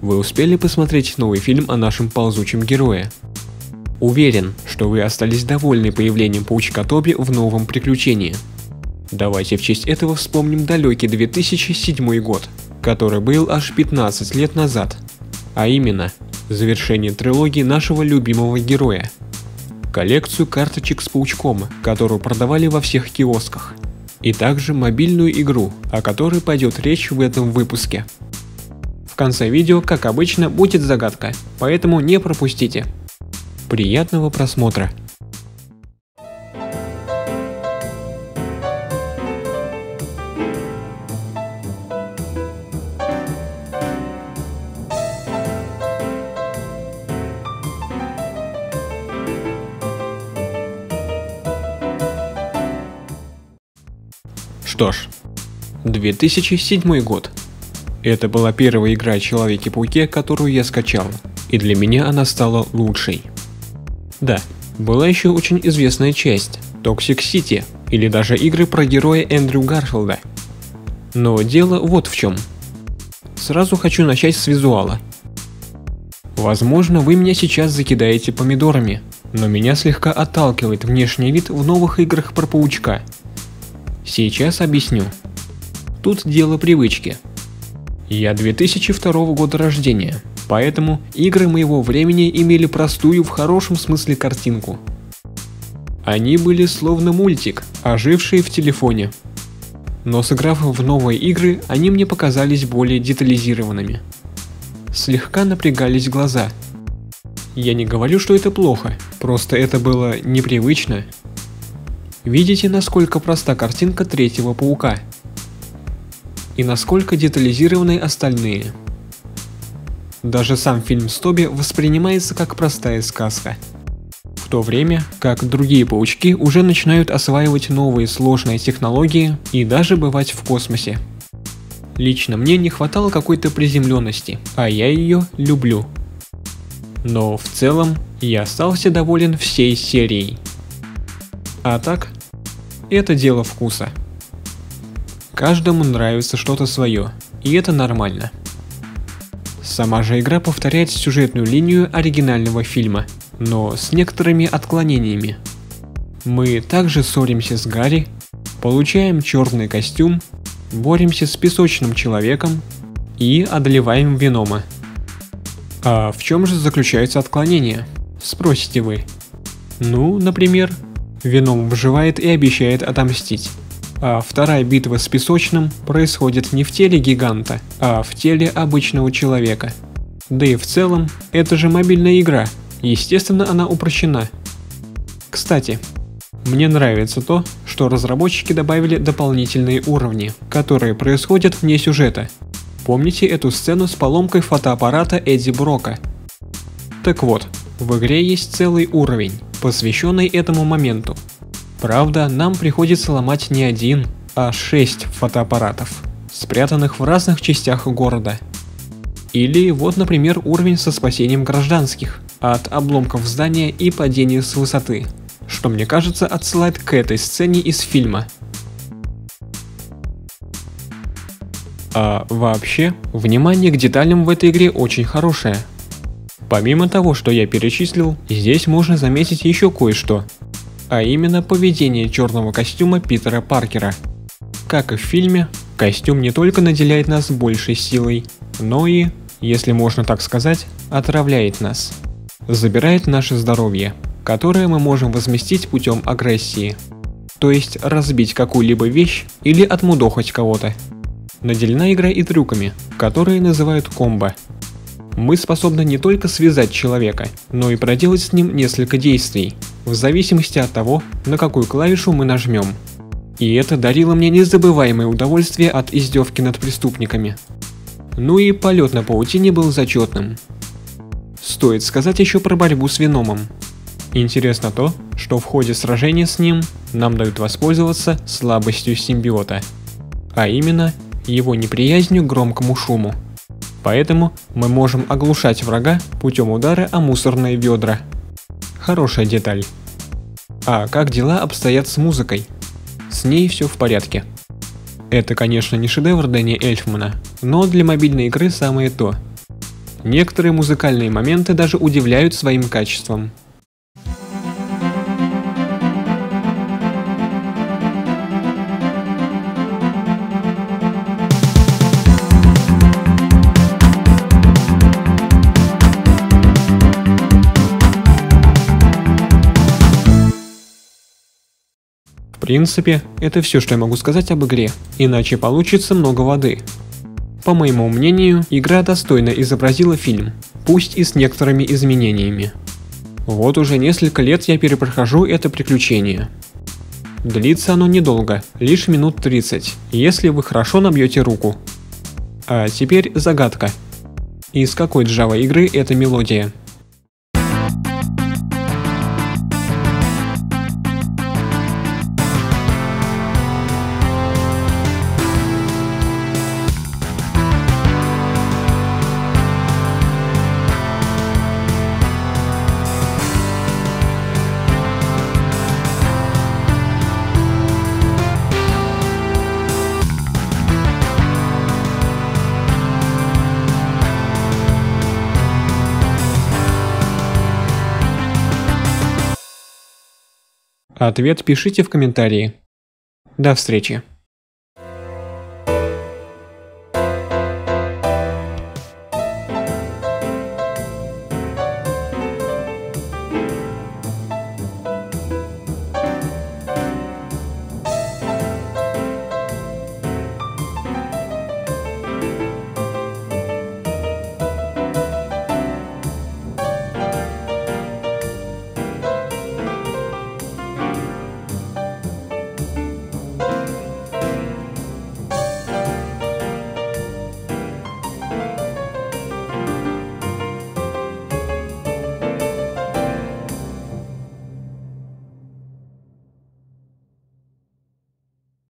Вы успели посмотреть новый фильм о нашем ползучем герое? Уверен, что вы остались довольны появлением паучка Тоби в новом приключении. Давайте в честь этого вспомним далекий 2007 год, который был аж 15 лет назад, а именно завершение трилогии нашего любимого героя. Коллекцию карточек с паучком, которую продавали во всех киосках, и также мобильную игру, о которой пойдет речь в этом выпуске. В конце видео, как обычно, будет загадка, поэтому не пропустите. Приятного просмотра! Что ж, 2007 год. Это была первая игра о Человеке-пауке, которую я скачал, и для меня она стала лучшей. Да, была еще очень известная часть Toxic City, или даже игры про героя Эндрю Гарфилда. Но дело вот в чем. Сразу хочу начать с визуала. Возможно, вы меня сейчас закидаете помидорами, но меня слегка отталкивает внешний вид в новых играх про паучка. Сейчас объясню. Тут дело привычки. Я 2002 года рождения, поэтому игры моего времени имели простую в хорошем смысле картинку. Они были словно мультик, оживший в телефоне. Но сыграв в новые игры, они мне показались более детализированными. Слегка напрягались глаза. Я не говорю, что это плохо, просто это было непривычно. Видите, насколько проста картинка третьего паука? И насколько детализированы остальные? Даже сам фильм с Тоби воспринимается как простая сказка. В то время, как другие паучки уже начинают осваивать новые сложные технологии и даже бывать в космосе. Лично мне не хватало какой-то приземленности, а я ее люблю. Но в целом я остался доволен всей серией. А так, это дело вкуса. Каждому нравится что-то свое, и это нормально. Сама же игра повторяет сюжетную линию оригинального фильма, но с некоторыми отклонениями. Мы также ссоримся с Гарри, получаем черный костюм, боремся с песочным человеком и одолеваем Венома. А в чем же заключается отклонение? Спросите вы. Ну, например, Веном выживает и обещает отомстить. А вторая битва с песочным происходит не в теле гиганта, а в теле обычного человека. Да и в целом, это же мобильная игра, естественно, она упрощена. Кстати, мне нравится то, что разработчики добавили дополнительные уровни, которые происходят вне сюжета. Помните эту сцену с поломкой фотоаппарата Эдди Брока? Так вот, в игре есть целый уровень, посвященный этому моменту. Правда, нам приходится ломать не один, а 6 фотоаппаратов, спрятанных в разных частях города. Или вот, например, уровень со спасением гражданских от обломков здания и падения с высоты, что, мне кажется, отсылает к этой сцене из фильма. А вообще, внимание к деталям в этой игре очень хорошее. Помимо того, что я перечислил, здесь можно заметить еще кое-что. А именно поведение черного костюма Питера Паркера. Как и в фильме, костюм не только наделяет нас большей силой, но и, если можно так сказать, отравляет нас. Забирает наше здоровье, которое мы можем возместить путем агрессии. То есть разбить какую-либо вещь или отмудохать кого-то. Наделена игра и трюками, которые называют комбо. Мы способны не только связать человека, но и проделать с ним несколько действий, в зависимости от того, на какую клавишу мы нажмем. И это дарило мне незабываемое удовольствие от издевки над преступниками. Ну и полет на паутине был зачетным. Стоит сказать еще про борьбу с Веномом. Интересно то, что в ходе сражения с ним нам дают воспользоваться слабостью симбиота, а именно его неприязнью к громкому шуму. Поэтому мы можем оглушать врага путем удара о мусорные ведра. Хорошая деталь. А как дела обстоят с музыкой? С ней все в порядке. Это, конечно, не шедевр Дэнни Эльфмана, но для мобильной игры самое то. Некоторые музыкальные моменты даже удивляют своим качеством. В принципе, это все, что я могу сказать об игре, иначе получится много воды. По моему мнению, игра достойно изобразила фильм, пусть и с некоторыми изменениями. Вот уже несколько лет я перепрохожу это приключение. Длится оно недолго, лишь минут 30, если вы хорошо набьете руку. А теперь загадка. Из какой Java игры эта мелодия? Ответ пишите в комментарии. До встречи.